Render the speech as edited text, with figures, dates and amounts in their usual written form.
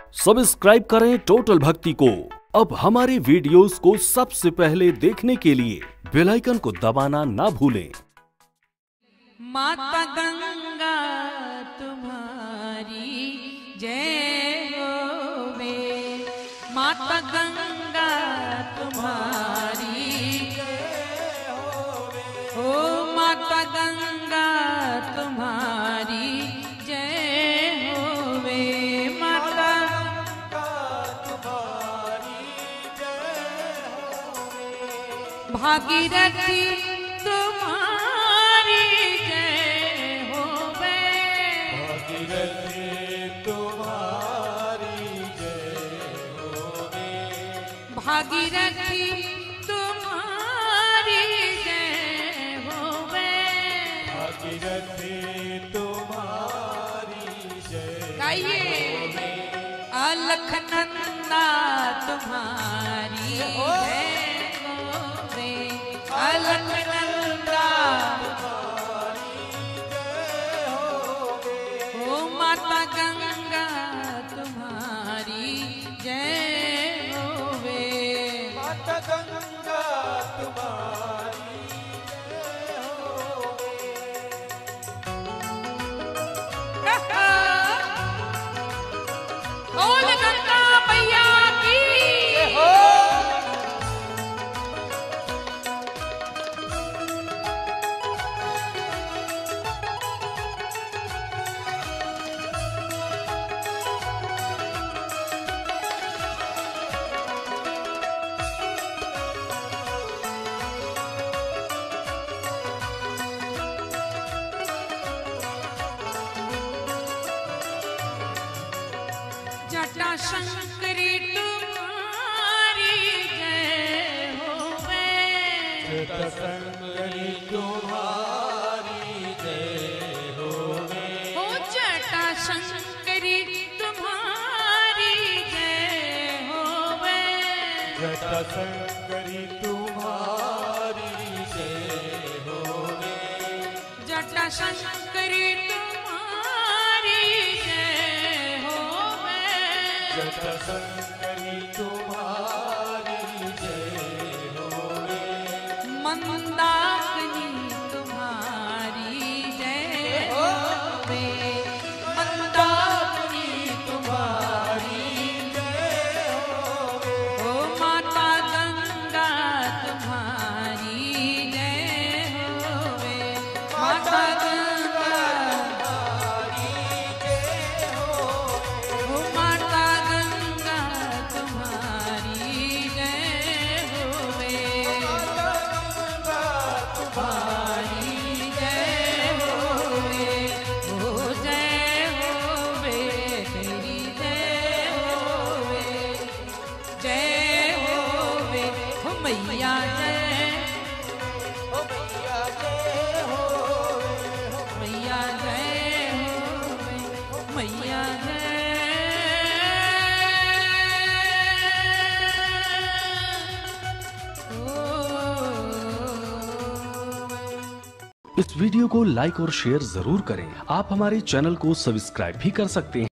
Subscribe करें total भक्ति को। अब हमारे वीडियोस को सबसे पहले देखने के लिए बेल आइकन को दबाना ना भूलें। माता गंगा तुम्हारी जय होवे, माता गंगा तुम्हारी जय होवे, ओ माता गंगा तुम्हारी जय होवे, माता तुम्हारी जय होवे, भागीरथी तुम्हारी जय होवे, भागीरथी तुम्हारी जय होवे, भागीरथी तुम्हारी जय, गाइए अलखनंदा तुम्हारी जय होवे, अलखनंदा तुम्हारी जय होवे, ओ माता गंगा तुम्हारी जय होवे, माता गंगा तुम्हारी जय होवे। बोल गंगा मैया की हो। जटा शंकरी तुम्हारी जय होवे, जटा शंकरी तुम्हारी जय होवे, हो जटा शंकरी तुम्हारी जय होवे, जटा शंकरी तुम्हारी जय होवे, जटा शंकरी तुम्हारी जय होवे, जटा शंकरी तुम्हारी जय होवे, मंदाकिनी तुम्हारी जय होवे, मंदाकिनी तुम्हारी जय होवे, ओ माता गंगा तुम्हारी जय होवे, माता गंगा तुम्हारी जय होवे, ओ माता गंगा तुम्हारी जय होवे, गंगा तुम्हारी जय होवे, ओ जय होवे, तेरी जय होवे, जय होवे, हो मैया जय, हो मैया जय होवे, मैया जय होवे, मैया इस वीडियो को लाइक और शेयर जरूर करें। आप हमारे चैनल को सब्सक्राइब भी कर सकते हैं।